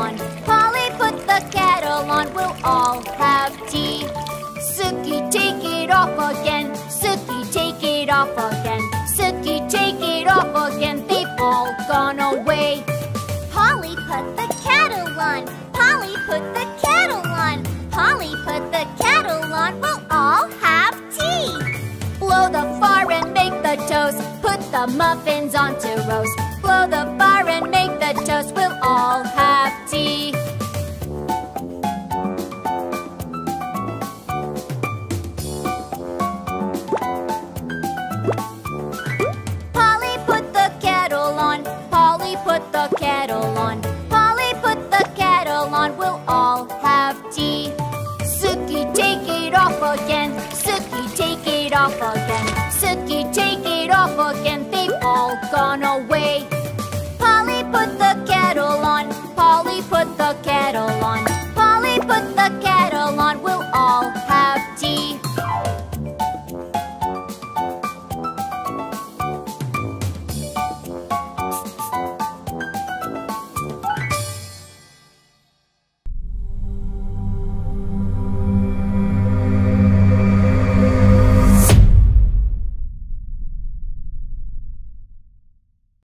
on. Polly, put the kettle on, we'll all have tea. Sukey, take it off again. Sukey, take it off again. Sukey, take it off again. They've all gone away. Polly, put the kettle on. Polly, put the kettle on. Polly, put the kettle on, we'll all have tea. Blow the fire and make the toast. Put the muffins on to roast. Blow the fire and make the toast. We'll all have tea. Polly, put the kettle on. Polly, put the kettle on. Polly, put the kettle on. We'll all have tea. Sukey, take it off again. Sukey, take it off again. Sukey, take it off again. They've all gone away. Polly, put the kettle on. Polly, put the kettle